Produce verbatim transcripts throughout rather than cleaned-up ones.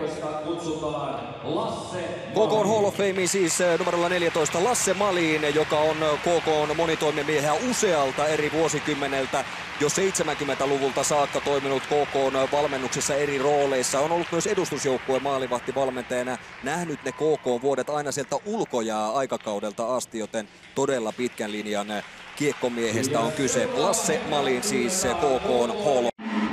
K K:n Hall of Fame siis numerolla neljätoista Lasse Malin, joka on K K:n monitoimimiehiä usealta eri vuosikymmeneltä. Jo seitsemänkymmentäluvulta saakka toiminut K K:n valmennuksessa eri rooleissa. On ollut myös edustusjoukkueen maalivahtivalmentajana. Nähnyt ne K K:n vuodet aina sieltä ulkojää aikakaudelta asti, joten todella pitkän linjan kiekkomiehestä on kyse. Lasse Malin siis K K:n Hall.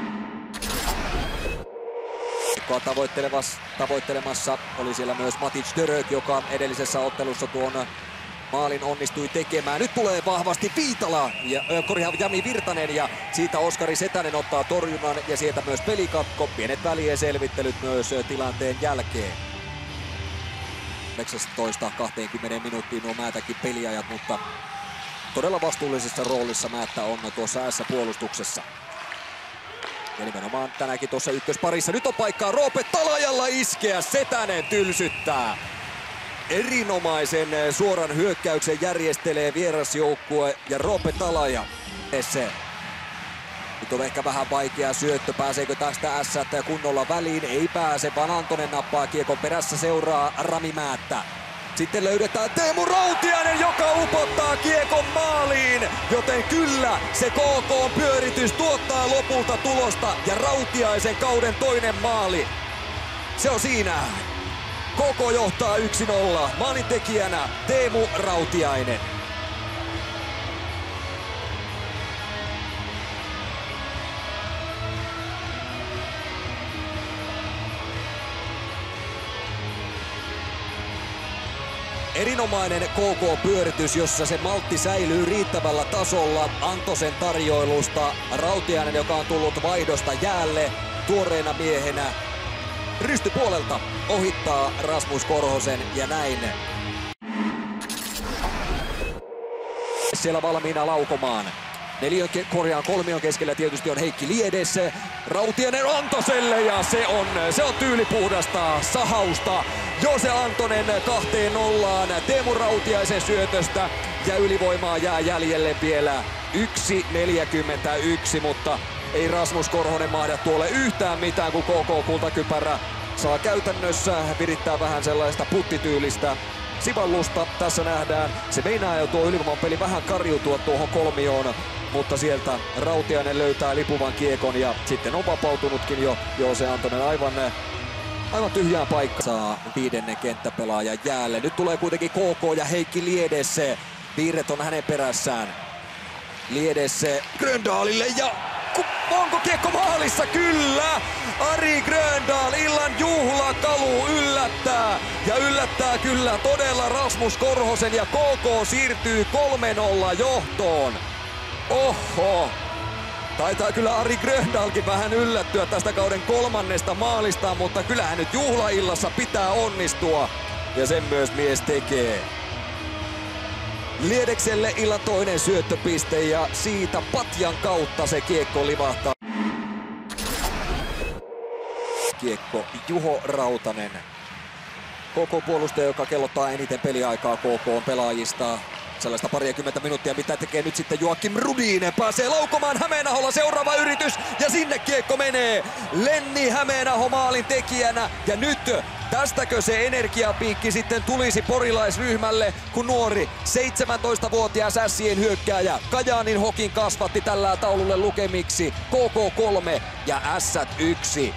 Tavoittelemassa oli siellä myös Matic Dörök, joka edellisessä ottelussa tuon maalin onnistui tekemään. Nyt tulee vahvasti Viitala ja äh, Jami Virtanen ja siitä Oskari Setänen ottaa torjunnan ja sieltä myös pelikatko. Pienet välien selvittelyt myös tilanteen jälkeen. yhdeksäntoista kaksikymmentä minuuttia nuo Määtäkin peliajat, mutta todella vastuullisessa roolissa Määttä on tuossa S-puolustuksessa. Ja nimenomaan tänäänkin tuossa ykkösparissa. Nyt on paikkaa Roope Talajalla iskeä. Setänen tylsyttää. Erinomaisen suoran hyökkäyksen järjestelee vierasjoukkue ja Roope Talaja. Nyt on ehkä vähän vaikea syöttö. Pääseekö tästä ässät kunnolla väliin? Ei pääse, vaan Antonen nappaa kiekon perässä. Seuraa Rami Määttä. Sitten löydetään Teemu Rautiainen, joka upottaa kiekon maaliin. Joten kyllä se K K:n pyöritys tuottaa lopulta tulosta ja Rautiaisen kauden toinen maali. Se on siinä. K K johtaa yksi nolla. Maalintekijänä Teemu Rautiainen. Erinomainen K K-pyöritys, jossa se maltti säilyy riittävällä tasolla Antosen tarjoilusta. Rautiainen, joka on tullut vaihdosta jäälle tuoreena miehenä, rystypuolelta ohittaa Rasmus Korhosen ja näin. Siellä valmiina laukomaan. Neliön korjaan kolmion keskellä tietysti on Heikki Liedes. Rautiainen Antoselle ja se on, se on tyylipuhdasta sahausta. Jose Antonen kahteen nollaan Teemu Rautiaisen syötöstä ja ylivoimaa jää jäljelle vielä yksi neljäkymmentäyksi, mutta ei Rasmus Korhonen mahda tuolle yhtään mitään, kun K K kultakypärä saa käytännössä virittää vähän sellaista puttityylistä sivallusta. Tässä nähdään, se meinaa jo tuo ylivoimapeli vähän karjutua tuohon kolmioon, mutta sieltä Rautiainen löytää lipuvan kiekon ja sitten on vapautunutkin jo Jose Antonen aivan, aivan tyhjään paikkaan. Saa viidennen kenttäpelaajan jäälle. Nyt tulee kuitenkin K K ja Heikki Liedes. Piirret on hänen perässään. Liedes Gröndalille ja onko kiekko maalissa? Kyllä! Ari Gröndal illan juhlakalu yllättää. Ja yllättää kyllä todella Rasmus Korhosen ja K K siirtyy kolme nolla johtoon. Oho! Taitaa kyllä Ari Gröndalkin vähän yllättyä tästä kauden kolmannesta maalistaan, mutta kyllähän nyt juhlaillassa pitää onnistua. Ja sen myös mies tekee. Liedekselle illan toinen syöttöpiste ja siitä patjan kautta se kiekko livahtaa. Kiekko Juho Rautanen. K K-puolustaja, joka kellottaa eniten peliaikaa K K-pelaajista. Sellaista parikymmentä minuuttia, mitä tekee nyt sitten Joakim Rudin. Pääsee laukomaan Hämeenaholla seuraava yritys ja sinne kiekko menee. Lenni Hämeenaho maalin tekijänä ja nyt tästäkö se energiapiikki sitten tulisi porilaisryhmälle, kun nuori seitsemäntoistavuotias ässien hyökkääjä Kajaanin Hokin kasvatti tällä taululle lukemiksi K K kolme ja Ässät yksi.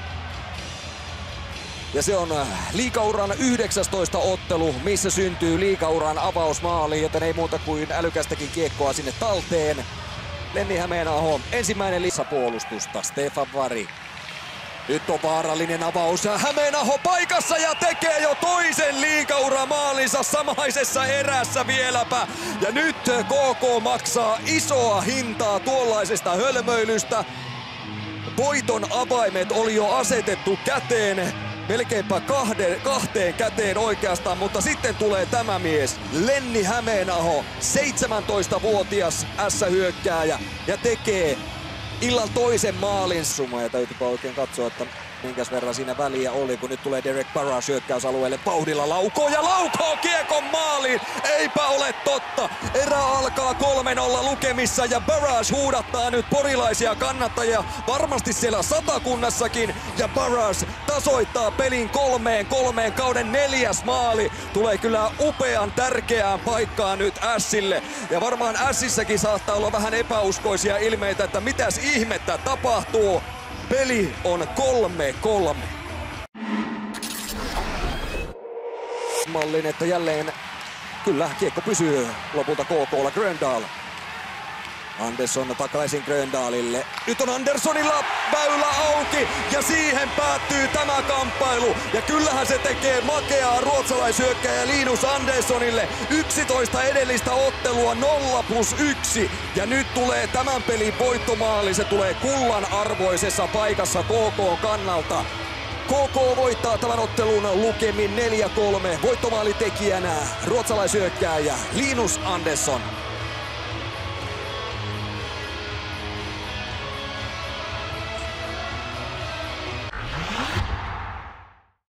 Ja se on liigauran yhdeksästoista ottelu, missä syntyy liigauran avausmaali, joten ei muuta kuin älykästäkin kiekkoa sinne talteen. Lenni Hämeenaho, ensimmäinen lisäpuolustusta, Stefan Vari. Nyt on vaarallinen avaus, Hämeenaho paikassa ja tekee jo toisen liigauramaalinsa samaisessa erässä vieläpä. Ja nyt K K maksaa isoa hintaa tuollaisesta hölmöilystä. Voiton avaimet oli jo asetettu käteen. Melkeinpä kahden, kahteen käteen oikeastaan, mutta sitten tulee tämä mies, Lenni Hämeenaho, seitsemäntoistavuotias ässä-hyökkääjä ja tekee illan toisen maalin. Summa ja täytyypä oikein katsoa, että Minkäs verran siinä väliä oli, kun nyt tulee Derek Barrage hyökkäysalueelle vauhdilla laukoo ja laukoo kiekon maaliin. Eipä ole totta. Erä alkaa kolme nolla lukemissa ja Barrage huudattaa nyt porilaisia kannattajia varmasti siellä Satakunnassakin. Ja Barrage tasoittaa pelin kolmeen kolmeen, kauden neljäs maali. Tulee kyllä upean tärkeään paikkaan nyt Ässille. Ja varmaan Ässissäkin saattaa olla vähän epäuskoisia ilmeitä, että mitäs ihmettä tapahtuu. Peli on kolme kolme. Mallin, että jälleen kyllä kiekko pysyy lopulta K K:lla Gröndal. Andersson takaisin Gröndalille. Nyt on Anderssonilla väylä auki ja siihen päättyy tämä kamppailu. Ja kyllähän se tekee makeaa ruotsalaishyökkäjä Linus Anderssonille. yksitoista edellistä ottelua nolla plus yksi. Ja nyt tulee tämän pelin voittomaali. Se tulee kullan arvoisessa paikassa K K kannalta. K K voittaa tämän ottelun lukemin neljä kolme. Voittomaalitekijänä ruotsalaishyökkääjä Linus Andersson.